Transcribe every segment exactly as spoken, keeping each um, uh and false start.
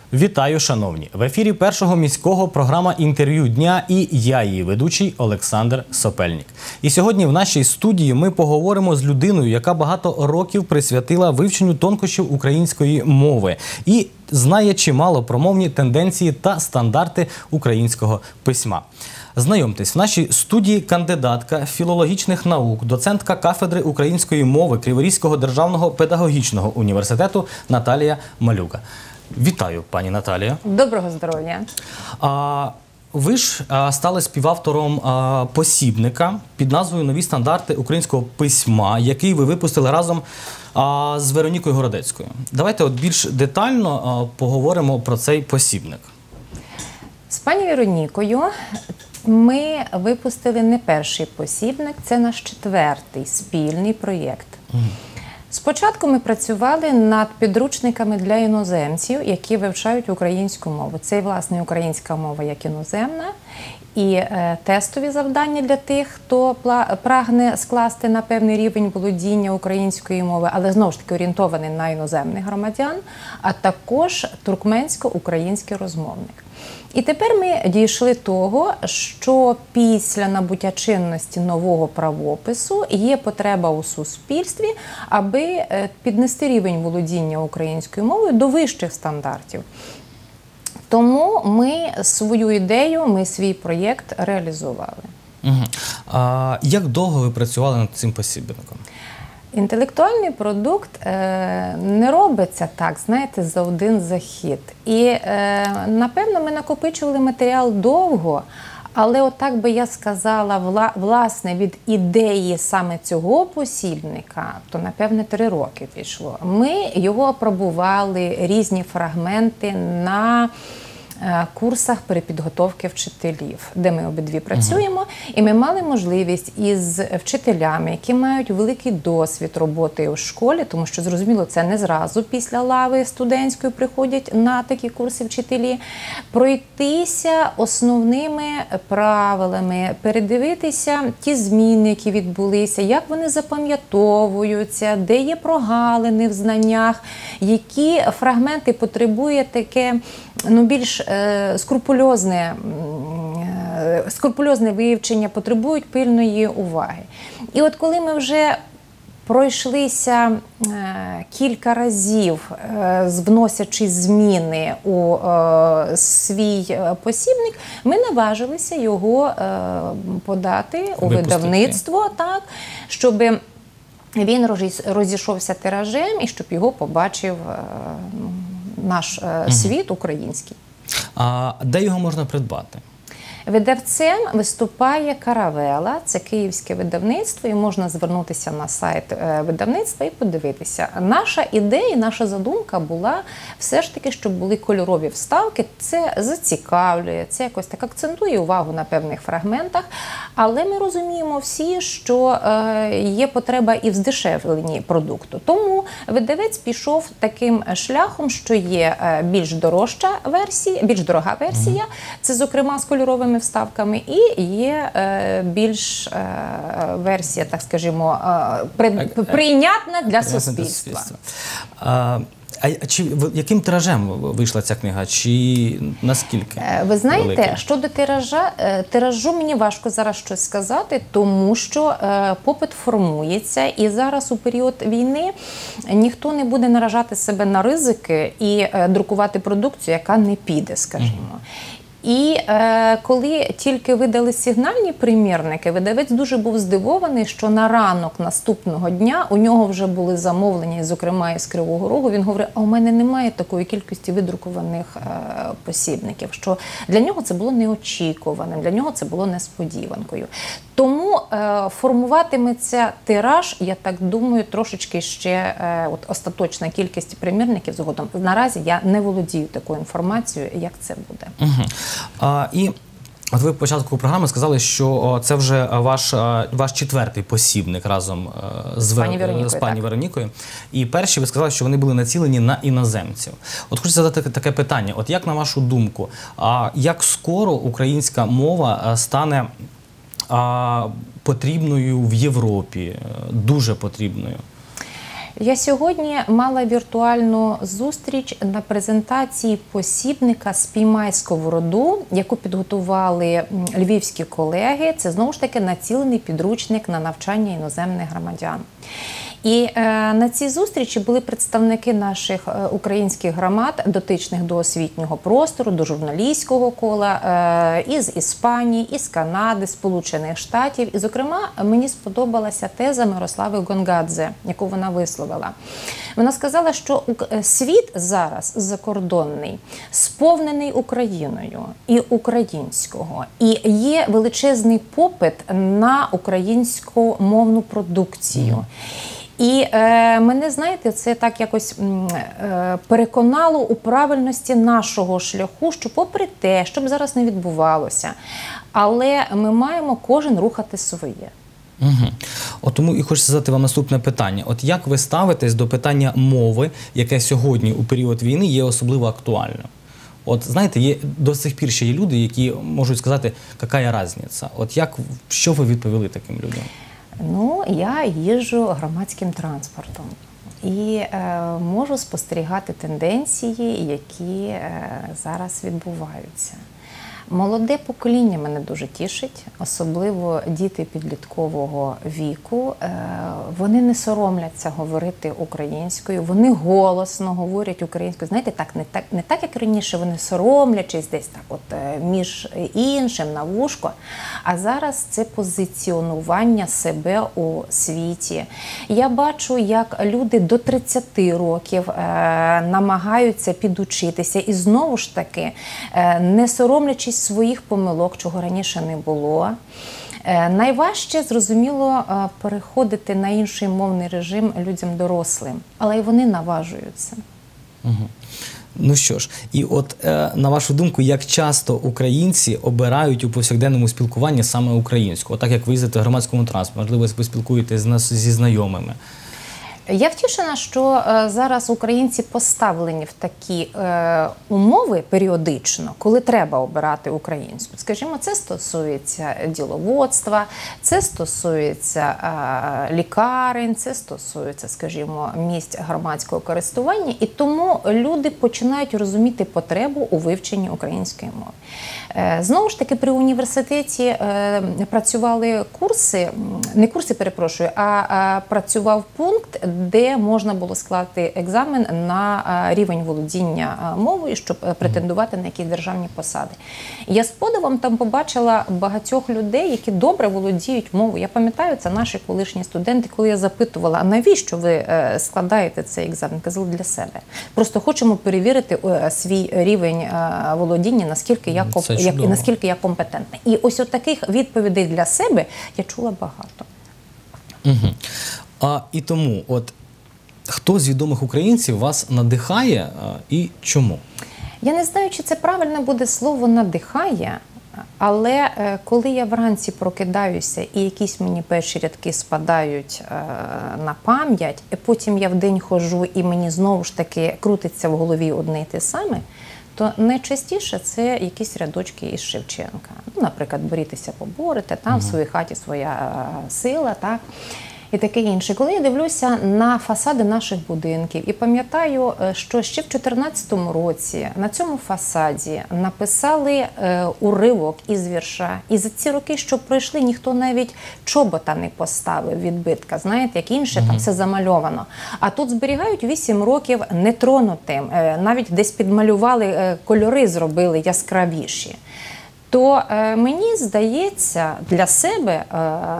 Вітаю, шановні! В ефірі Першого міського програма «Інтерв'ю дня» і я, її ведучий Олександр Сопельник. І сьогодні в нашій студії ми поговоримо з людиною, яка багато років присвятила вивченню тонкощів української мови і знає чимало про мовні тенденції та стандарти українського письма. Знайомтесь, в нашій студії кандидатка філологічних наук, доцентка кафедри української мови Криворізького державного педагогічного університету Наталія Малюка. Вітаю, пані Наталія. Доброго здоров'я. Ви ж а, стали співавтором а, посібника під назвою «Нові стандарти українського письма», який ви випустили разом а, з Веронікою Городецькою. Давайте от більш детально а, поговоримо про цей посібник. З пані Веронікою ми випустили не перший посібник, це наш четвертий спільний проєкт. Mm. Спочатку ми працювали над підручниками для іноземців, які вивчають українську мову. Це і, власне, українська мова як іноземна, і е, тестові завдання для тих, хто прагне скласти на певний рівень володіння української мови, але знову ж таки орієнтований на іноземних громадян, а також туркменсько-український розмовник. І тепер ми дійшли того, що після набуття чинності нового правопису є потреба у суспільстві, аби піднести рівень володіння українською мовою до вищих стандартів. Тому ми свою ідею, ми свій проєкт реалізували. Угу. А як довго ви працювали над цим посібником? Інтелектуальний продукт е, не робиться так, знаєте, за один захід. І, е, напевно, ми накопичували матеріал довго, але отак би я сказала, вла, власне, від ідеї саме цього посібника, то, напевне, три роки пішло. Ми його апробували, різні фрагменти на курсах перепідготовки вчителів, де ми обидві працюємо, uh-huh. і ми мали можливість із вчителями, які мають великий досвід роботи у школі, тому що, зрозуміло, це не зразу після лави студентської приходять на такі курси вчителі, пройтися основними правилами, передивитися ті зміни, які відбулися, як вони запам'ятовуються, де є прогалини в знаннях, які фрагменти потребує таке, ну, більш е, скрупульозне, е, скрупульозне вивчення, потребують пильної уваги. І от коли ми вже пройшлися е, кілька разів, е, вносячи зміни у е, свій посібник, ми наважилися його е, подати у Випустити. видавництво, так, щоб він розійшовся тиражем і щоб його побачив е, наш е, угу. світ український. А де його можна придбати? Видавцем виступає «Каравела», це київське видавництво, і можна звернутися на сайт видавництва і подивитися. Наша ідея, наша задумка була все ж таки, щоб були кольорові вставки. Це зацікавлює, це якось так акцентує увагу на певних фрагментах, але ми розуміємо всі, що є потреба і в здешевленні продукту. Тому видавець пішов таким шляхом, що є більш дорожча версія, більш дорога версія, це, зокрема, з кольоровими вставками, і є е, більш е, версія, так скажімо, е, при, прийнятна для суспільства. А, а чи яким тиражем вийшла ця книга? Чи наскільки? Ви знаєте, великий? Щодо тиража, тиражу мені важко зараз щось сказати, тому що е, попит формується, і зараз у період війни ніхто не буде наражати себе на ризики і е, друкувати продукцію, яка не піде, скажімо. Mm-hmm. І е, коли тільки видали сигнальні примірники, видавець дуже був здивований, що на ранок наступного дня у нього вже були замовлення, зокрема із Кривого Рогу. Він говорив, а у мене немає такої кількості видрукованих е, посібників, що для нього це було неочікуваним, для нього це було несподіванкою. Тому е, формуватиметься тираж, я так думаю, трошечки ще е, от, остаточна кількість примірників згодом. Наразі я не володію такою інформацією, як це буде. Угу. А, і от ви в початку програми сказали, що це вже ваш, ваш четвертий посібник разом з, пані Веронікою, з пані Веронікою. І перші ви сказали, що вони були націлені на іноземців. От хочу задати таке питання. От як, на вашу думку, а як скоро українська мова стане а, потрібною в Європі, дуже потрібною? Я сьогодні мала віртуальну зустріч на презентації посібника «Спіймай сковороду», яку підготували львівські колеги. Це, знову ж таки, націлений підручник на навчання іноземних громадян. І е, на цій зустрічі були представники наших е, українських громад, дотичних до освітнього простору, до журналістського кола, е, із Іспанії, із Канади, Сполучених Штатів. І, зокрема, мені сподобалася теза Мирослави Гонгадзе, яку вона висловила. Вона сказала, що світ зараз закордонний сповнений Україною і українського. І є величезний попит на українськомовну продукцію. І е, мене, знаєте, це так якось е, переконало у правильності нашого шляху, що попри те, що б зараз не відбувалося, але ми маємо кожен рухати своє. Угу. От тому і хочу задати вам наступне питання. От як ви ставитесь до питання мови, яке сьогодні у період війни є особливо актуальним? От знаєте, є до сих пір ще є люди, які можуть сказати, яка різниця? От як, що ви відповіли таким людям? Ну, я їжджу громадським транспортом і е, можу спостерігати тенденції, які е, зараз відбуваються. Молоде покоління мене дуже тішить, особливо діти підліткового віку. Вони не соромляться говорити українською, вони голосно говорять українською. Знаєте, так не так, не так як раніше, вони соромлячись десь так от між іншим на вушко, а зараз це позиціонування себе у світі. Я бачу, як люди до тридцяти років намагаються підучитися і знову ж таки, не соромлячись своїх помилок, чого раніше не було. Е, найважче, зрозуміло, е, переходити на інший мовний режим людям дорослим, але й вони наважуються. Угу. Ну що ж, і от е, на вашу думку, як часто українці обирають у повсякденному спілкуванні саме українську? Отак, як ви їздите в громадському транспорті, можливо, ви спілкуєтесь зі знайомими. Я втішена, що е, зараз українці поставлені в такі е, умови періодично, коли треба обирати українську. Скажімо, це стосується діловодства, це стосується е, лікарень, це стосується, скажімо, місць громадського користування. І тому люди починають розуміти потребу у вивченні української мови. Е, знову ж таки, при університеті е, працювали курси, не курси, перепрошую, а, а працював пункт, де можна було склати екзамен на рівень володіння мовою, щоб претендувати на якісь державні посади. Я з подивом там побачила багатьох людей, які добре володіють мовою. Я пам'ятаю, це наші колишні студенти, коли я запитувала, а навіщо ви складаєте цей екзамен? Казали, для себе. Просто хочемо перевірити свій рівень володіння, наскільки я, як, наскільки я компетентна. І ось от таких відповідей для себе я чула багато. Угу. А, і тому, от, хто з відомих українців вас надихає а, і чому? Я не знаю, чи це правильне буде слово «надихає», але е, коли я вранці прокидаюся і якісь мені перші рядки спадають е, на пам'ять, і потім я вдень ходжу і мені знову ж таки крутиться в голові одне й те саме, то найчастіше це якісь рядочки із Шевченка. Ну, наприклад, «Борітеся, поборете», там угу. в своїй хаті своя е, сила, так? І таке інше. Коли я дивлюся на фасади наших будинків і пам'ятаю, що ще в дві тисячі чотирнадцятому році на цьому фасаді написали е, уривок із вірша. І за ці роки, що пройшли, ніхто навіть чобота не поставив, відбитка. Знаєте, як інше, угу. там все замальовано. А тут зберігають вісім років нетронутим. Е, навіть десь підмалювали, е, кольори зробили яскравіші. То е, мені здається, для себе е,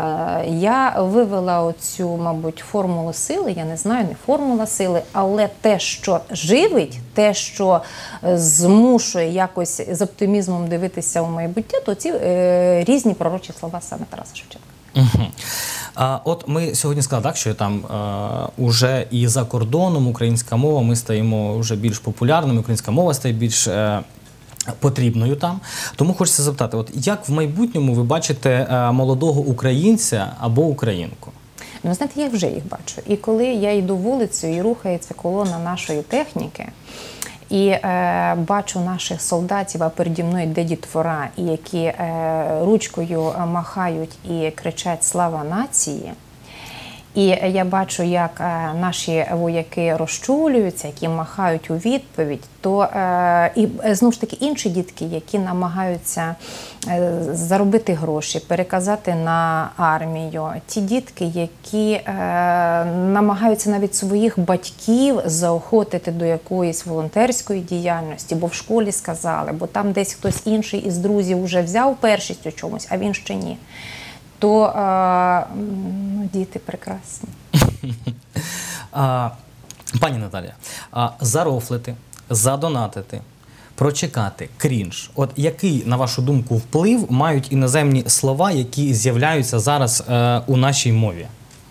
я вивела оцю, мабуть, формулу сили, я не знаю, не формула сили, але те, що живить, те, що змушує якось з оптимізмом дивитися у майбуття, то ці е, різні пророчі слова саме Тараса Шевченка. Угу. А от ми сьогодні сказали, так, що там е, уже і за кордоном українська мова, ми стаємо вже більш популярними, українська мова стає більш е, потрібною там. Тому хочеться запитати, от як в майбутньому ви бачите е, молодого українця або українку? Ну, знаєте, я вже їх бачу. І коли я йду вулицею і рухається колона нашої техніки, і е, бачу наших солдатів, а переді мною йде дітвора, і які е, ручкою махають і кричать «Слава нації!», І я бачу, як е, наші вояки розчулюються, які махають у відповідь, то е, і е, знову ж таки інші дітки, які намагаються е, заробити гроші, переказати на армію, ті дітки, які е, намагаються навіть своїх батьків заохотити до якоїсь волонтерської діяльності, бо в школі сказали, бо там десь хтось інший із друзів вже взяв першість у чомусь, а він ще ні. То е, ну, діти прекрасні. А, пані Наталія, а зарофлити, задонатити, прочекати, крінж. От який, на вашу думку, вплив мають іноземні слова, які з'являються зараз е, у нашій мові?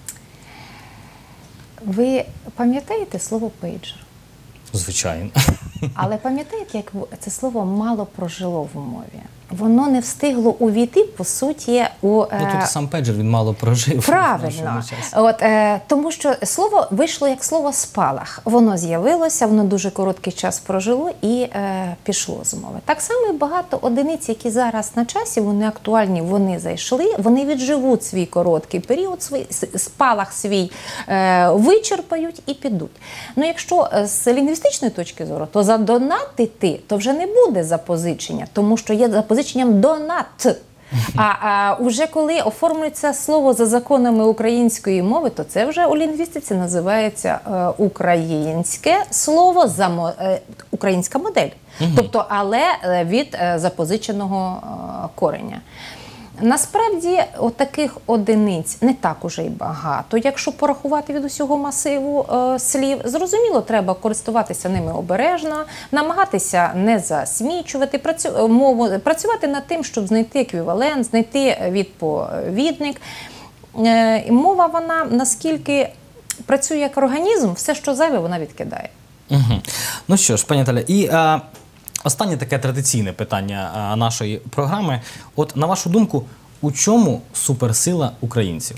Ви пам'ятаєте слово «пейджер»? Звичайно. Але пам'ятаєте, як це слово мало прожило в мові? Воно не встигло увійти, по суті, у... Ну, тут сам пейджер, він мало прожив. Правильно. От, е, тому що слово вийшло як слово «спалах». Воно з'явилося, воно дуже короткий час прожило і е, пішло з мови. Так само і багато одиниць, які зараз на часі, вони актуальні, вони зайшли, вони відживуть свій короткий період, свій спалах свій е, вичерпають і підуть. Ну, якщо з лінгвістичної точки зору, то задонатити, то вже не буде запозичення, тому що є запозичення «донат». А, а вже коли оформлюється слово за законами української мови, то це вже у лінгвістиці називається е, українське слово, за мо, е, українська модель. Угу. Тобто, але від е, запозиченого е, кореня. Насправді, отаких одиниць не так уже й багато. Якщо порахувати від усього масиву е, слів, зрозуміло, треба користуватися ними обережно, намагатися не засмічувати, працю, мову, працювати над тим, щоб знайти еквівалент, знайти відповідник. Е, мова, вона наскільки працює як організм, все, що зайве, вона відкидає. Угу. Ну що ж, пані Наталя, і... А... Останнє таке традиційне питання а, нашої програми. От, на вашу думку, у чому суперсила українців?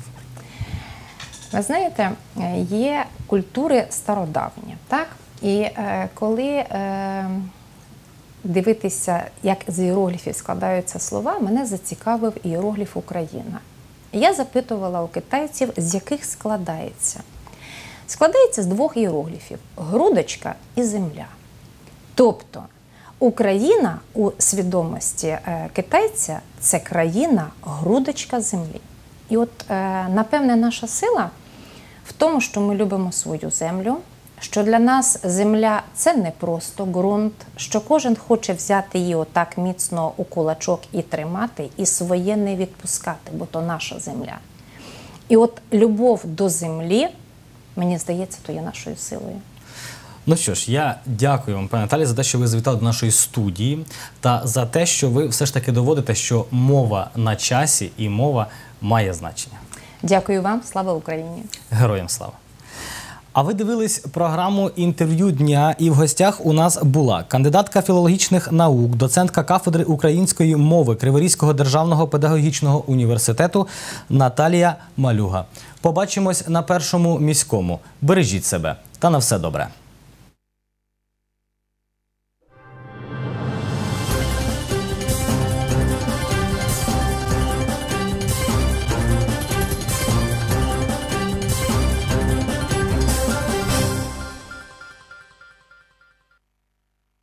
Ви знаєте, є культури стародавні, так? І е, коли е, дивитися, як з іерогліфів складаються слова, мене зацікавив іерогліф «Україна». Я запитувала у китайців, з яких складається. Складається з двох іерогліфів – грудочка і земля. Тобто, Україна у свідомості е, китайця – це країна-грудочка землі. І от, е, напевне, наша сила в тому, що ми любимо свою землю, що для нас земля – це не просто ґрунт, що кожен хоче взяти її отак міцно у кулачок і тримати, і своє не відпускати, бо то наша земля. І от любов до землі, мені здається, то є нашою силою. Ну що ж, я дякую вам, пані Наталі, за те, що ви завітали до нашої студії та за те, що ви все ж таки доводите, що мова на часі і мова має значення. Дякую вам. Слава Україні! Героям слава! А ви дивились програму «Інтерв'ю дня», і в гостях у нас була кандидатка філологічних наук, доцентка кафедри української мови Криворізького державного педагогічного університету Наталія Малюга. Побачимось на Першому міському. Бережіть себе та на все добре!